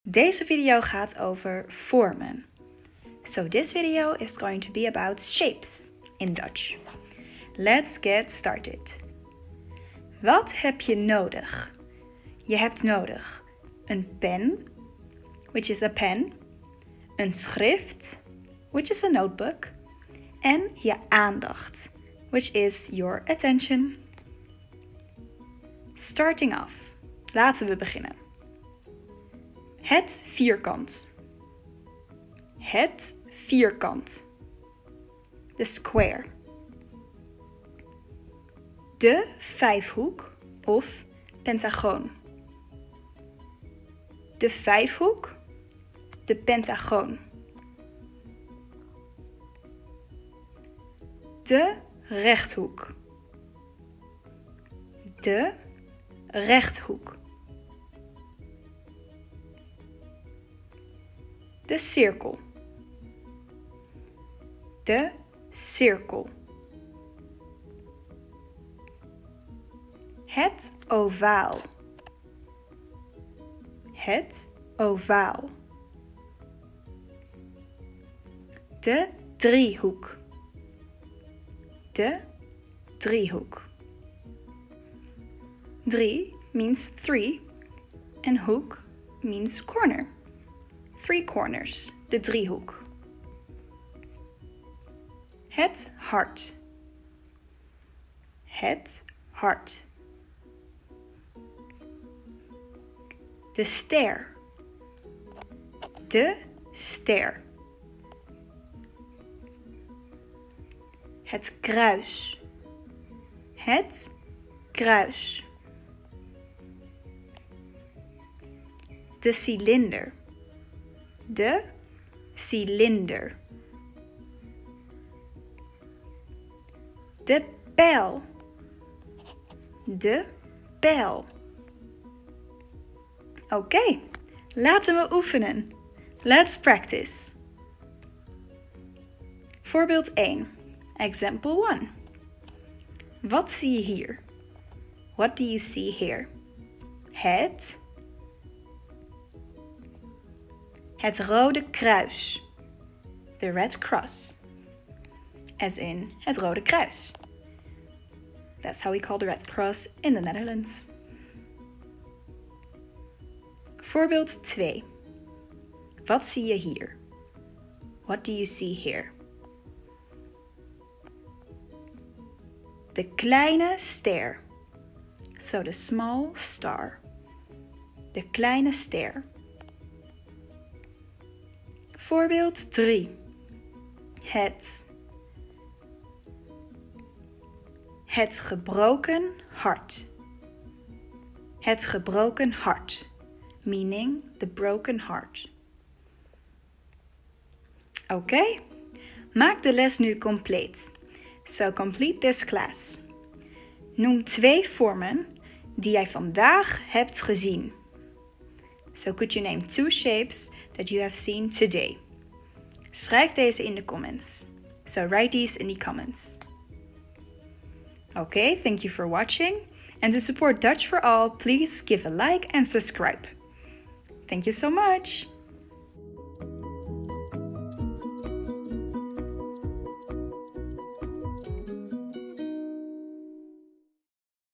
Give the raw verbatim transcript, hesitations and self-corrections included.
Deze video gaat over vormen. So this video is going to be about shapes in Dutch. Let's get started. Wat heb je nodig? Je hebt nodig een pen, which is a pen, een schrift, which is a notebook, en je aandacht, which is your attention. Starting off. Laten we beginnen. Het vierkant. Het vierkant. The square. De vijfhoek of pentagoon. De vijfhoek. De pentagoon. De rechthoek. De rechthoek. De cirkel. De cirkel. Het ovaal. Het ovaal. De driehoek. De driehoek. Drie means three and hoek means corner. Three corners, de driehoek. Het hart. Het hart. De ster. De ster. Het kruis. Het kruis. De cilinder. De cilinder. De pijl. De pijl. Oké, okay, laten we oefenen. Let's practice. Voorbeeld één. Example one. Wat zie je hier? What do you see here? Het. Het rode kruis. The red cross. As in het rode kruis. That's how we call the red cross in the Netherlands. Voorbeeld twee. Wat zie je hier? What do you see here? De kleine ster. So the small star. De kleine ster. Voorbeeld drie. Het. Het gebroken hart. Het gebroken hart. Meaning the broken heart. Oké, okay. Maak de les nu compleet. So complete this class. Noem twee vormen die jij vandaag hebt gezien. So could you name two shapes that you have seen today? Schrijf deze in de comments. So write these in the comments. Okay, thank you for watching. And to support Dutch for All, please give a like and subscribe. Thank you so much.